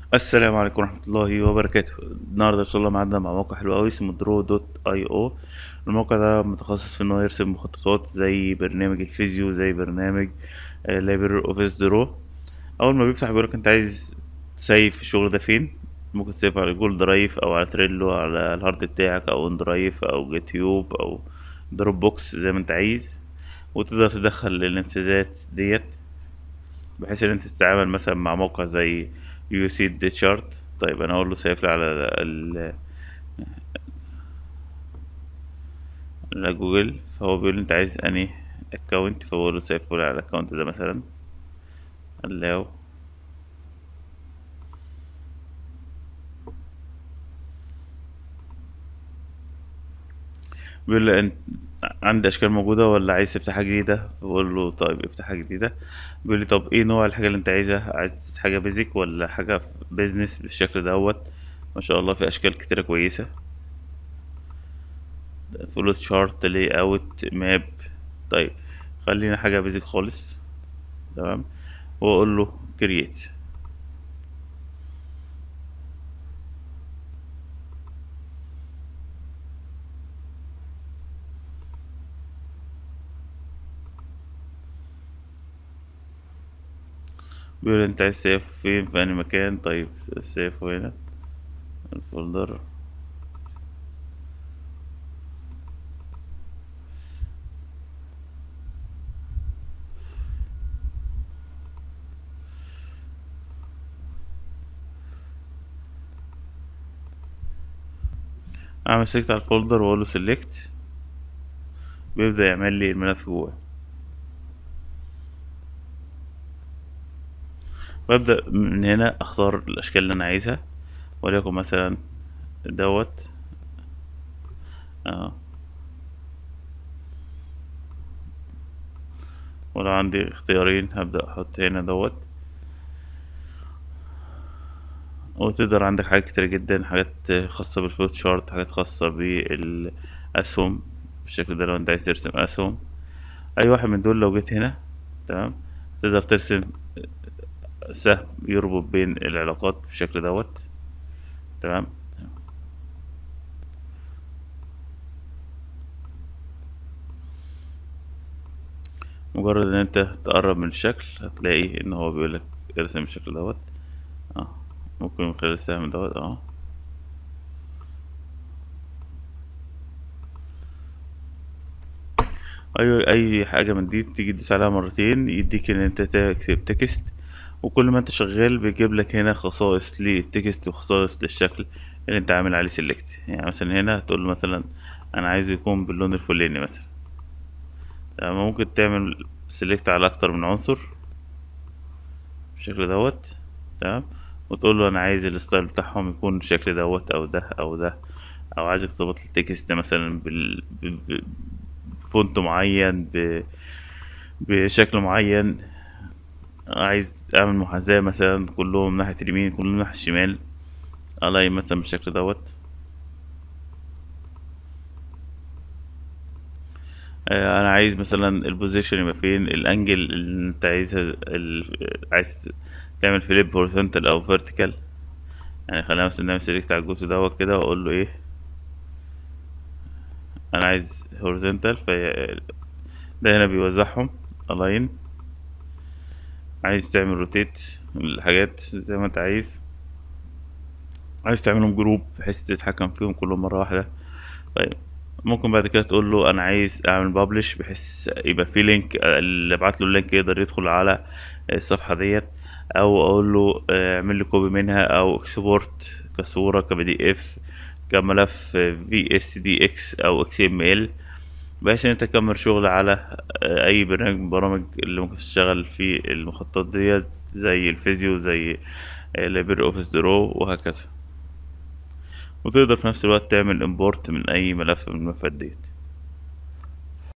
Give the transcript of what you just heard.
السلام عليكم ورحمة الله وبركاته. النهاردة إن شاء الله معانا مع موقع حلو أوي اسمه درو دوت أي أو. الموقع ده متخصص في إنه يرسم مخططات زي برنامج الفيزيو، زي برنامج لايبرري أوفيس درو. أول ما بيفتح بيقولك أنت عايز تسيف الشغل ده فين. ممكن تسيفه على جول درايف أو على تريلو على الهارد بتاعك أو اون درايف أو جيتيوب أو دروب بوكس زي ما أنت عايز. وتقدر تدخل الامتدادات ديت بحيث ان انت تتعامل مثلا مع موقع زي يو سي دي شارت. طيب انا اقول له سيف لي على على جوجل، فهو بيقول لي انت عايز اني اكونت، فبقول له سيف لي على الاكونت ده مثلا. allow. بيقول لي انت عندي اشكال موجوده ولا عايز تفتحها جديده، بقول له طيب افتحها جديده. بيقول لي طب ايه نوع الحاجه اللي انت عايزها، عايز حاجه بيزك ولا حاجه بيزنس بالشكل دوت. ما شاء الله في اشكال كتيره كويسه، فلوت شارت لي اوت ماب. طيب خلينا حاجة بيزك خالص. تمام، واقول له كرييت. بيقول انت عايز سيف فين في أي مكان. طيب سيف هنا الفولدر. اعمل سيلكت على الفولدر واقول له سيلكت، بيبدأ يعمل لي الملف جوه. ببدأ من هنا اختار الاشكال اللي انا عايزها، وليكن مثلا دوت. اه، ولو عندي اختيارين هبدأ احط هنا دوت. وتقدر عندك حاجات كتير جدا، حاجات خاصة بالفلوت شارت، حاجات خاصة بالأسهم بالشكل ده لو انت عايز ترسم أسهم. أي واحد من دول لو جيت هنا، تمام، تقدر ترسم سهم يربط بين العلاقات بالشكل دوت. تمام، مجرد ان انت تقرب من الشكل هتلاقي ان هو بيقولك ارسم الشكل دوت. اه، ممكن من خلال السهم دوت. اه، اي حاجه من دي تيجي تدوس عليها مرتين يديك ان انت تكتب تكست. وكل ما انت شغال بيجيب لك هنا خصائص للتكست وخصائص للشكل اللي انت عامل عليه سيلكت. يعني مثلا هنا هتقول له مثلا انا عايزه يكون باللون الفلاني مثلا. تمام، ممكن تعمل سيلكت على اكتر من عنصر بالشكل دوت. تمام، وتقول له انا عايز الستايل بتاعهم يكون بالشكل دوت او ده او ده، او عايزك تظبط التكست مثلا بفونت معين بشكل معين. عايز اعمل محاذاة مثلا كلهم ناحية اليمين كلهم ناحية الشمال، الاقي مثلا بالشكل دوت. انا عايز مثلا البوزيشن يبقى فين، الانجل اللي انت عايزها عايز تعمل فليب هوريزونتال او فيرتيكال. يعني خلينا مثلا نعمل سيلكت على الجزء دوت كده واقول له ايه، انا عايز هوريزونتال. ده هنا بيوزعهم الاين. عايز تعمل روتيت الحاجات زي ما انت عايز. عايز تعملهم جروب بحيث تتحكم فيهم كلهم مرة واحدة. طيب ممكن بعد كده تقول له انا عايز اعمل بابلش بحيث يبقى في لينك، اللي ابعت له اللينك يقدر يدخل على الصفحة ديت. او اقول له اعمل لي كوبي منها او اكسبورت كصورة كبي دي اف كملف في اس دي اكس او اكس ام ال، بحيث ان انت تكمل شغل على اي برنامج من البرامج اللي ممكن تشتغل في المخططات ديت زي الفيزيو، زي ليبر اوفيس درو وهكذا. وتقدر في نفس الوقت تعمل امبورت من اي ملف من الملفات ديت.